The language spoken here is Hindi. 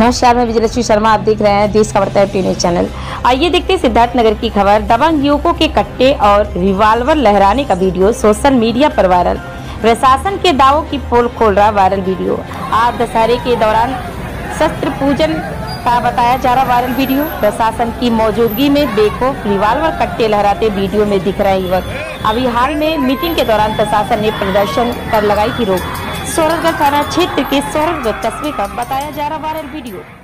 नमस्कार, मैं विजयलक्ष्मी शर्मा। आप देख रहे हैं देश का बढ़ता है न्यूज चैनल। आइए देखते हैं सिद्धार्थनगर की खबर। दबंग युवकों के कट्टे और रिवाल्वर लहराने का वीडियो सोशल मीडिया पर वायरल। प्रशासन के दावों की पोल खोल रहा वायरल वीडियो। आज दशहरे के दौरान शस्त्र पूजन का बताया जा रहा वायरल वीडियो। प्रशासन की मौजूदगी में बेखौफ रिवाल्वर कट्टे लहराते वीडियो में दिख रहे युवक। अभी हाल में मीटिंग के दौरान प्रशासन ने प्रदर्शन पर लगाई थी रोक। सोरठगढ़ थाना क्षेत्र के सोरठगढ़ कस्बे का बताया जा रहा वायरल वीडियो।